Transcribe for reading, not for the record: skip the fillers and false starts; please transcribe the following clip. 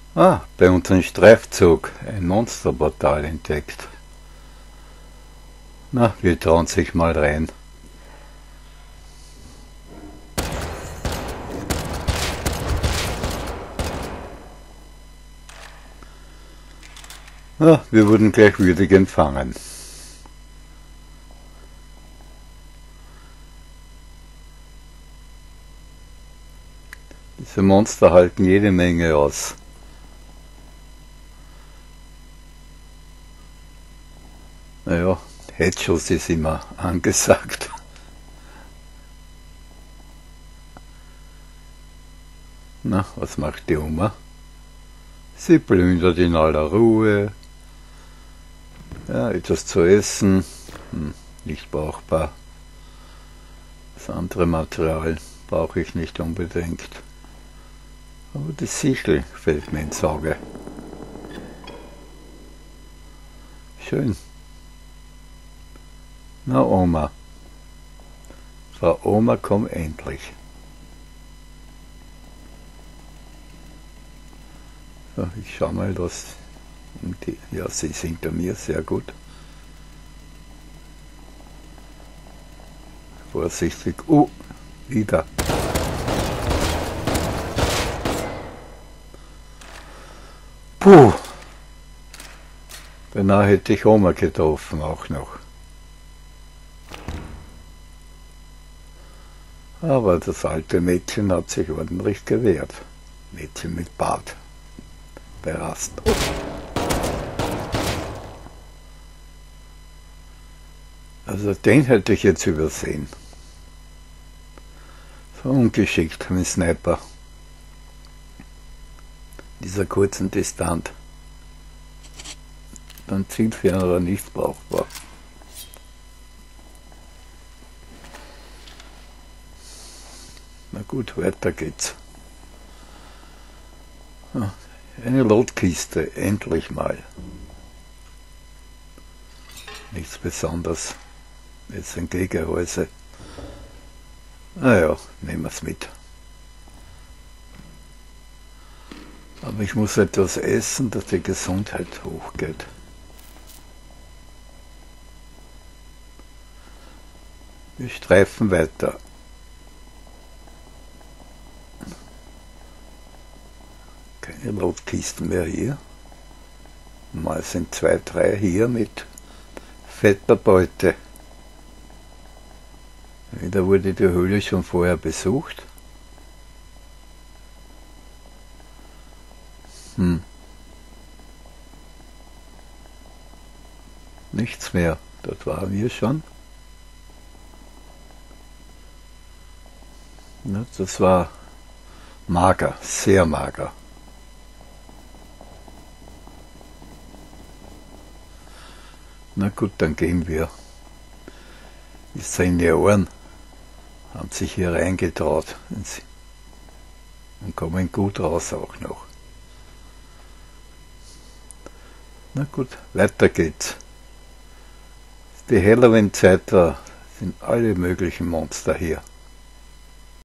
Ah, bei unserem Streifzug ein Monsterportal entdeckt. Na, wir trauen sich mal rein. Ja, wir wurden gleich würdig empfangen. Diese Monster halten jede Menge aus. Naja, Headschuss ist immer angesagt. Na, was macht die Oma? Sie plündert in aller Ruhe. Ja, etwas zu essen. Nicht brauchbar. Das andere Material brauche ich nicht unbedingt. Aber die Sichel fällt mir ins Auge. Schön. Na Oma. Frau Oma, komm endlich. So, ich schau mal, was... Ja, sie ist hinter mir, sehr gut. Vorsichtig. Wieder. Puh. Beinahe hätte ich Oma getroffen, auch noch. Aber das alte Mädchen hat sich ordentlich gewehrt. Mädchen mit Bart. Berast. Also den hätte ich jetzt übersehen. So ungeschickt mit Sniper. Dieser kurzen Distanz. Dann zielferner nicht brauchbar. Na gut, weiter geht's. Eine Lotkiste, endlich mal. Nichts Besonderes. Jetzt ein Gehgehäuse. Naja, nehmen wir es mit. Aber ich muss etwas essen, dass die Gesundheit hochgeht. Wir streifen weiter. Keine Lotkisten mehr hier. Mal sind 2, 3 hier mit fetter Beute. Wieder wurde die Höhle schon vorher besucht. Nichts mehr. Dort waren wir schon. Ja, das war mager, sehr mager. Na gut, dann gehen wir. Die Senioren haben sich hier reingetraut und kommen gut raus auch noch. Na gut, weiter geht's. Die Halloween-Zeit, da sind alle möglichen Monster hier.